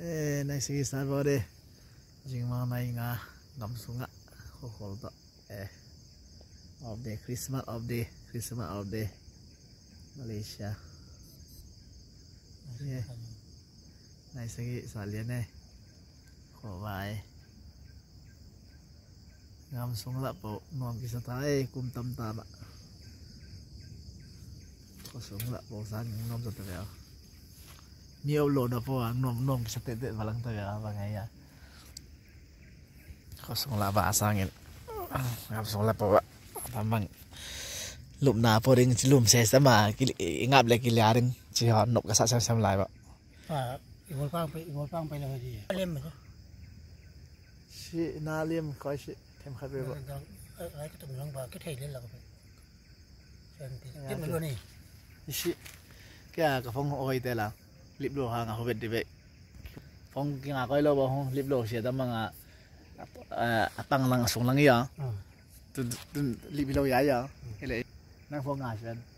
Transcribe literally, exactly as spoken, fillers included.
Eh, nice sige sa bode. Jing mga may nga gamsunga. Hokol to. Eh. Of the Christmas of the Christmas of the Malaysia. Yeah. Nice sige sa lian eh. Ko bye. Gamsunga po. Nuam kisa tayo kum tam tama. Gamsunga po sang nuam sa tayo. Nhiều lô đó po ang nom nom sa tete walang taga bangaya. Kosong la ba sangin. Kosong la po tamang lụm na po ring lụm xe sama ngap le kiliaring chỉ họ nộp cái sao xem lại vậy. À, ngồi quangไปngồi quangไปเลยgì? Liêm mà chứ? Si na liêm coi si thêm khai về vậy. Lấy cái tụm lông vào cái thầy lên là vậy. Tiếp mình luôn đi. Si cái cái phong oi thế là lip lo hang ako bet dibe phong king ako lo ba hong lip lo siya ta mga atang lang asong lang iya tun tun lip lo ya ya ile nang phong nga siya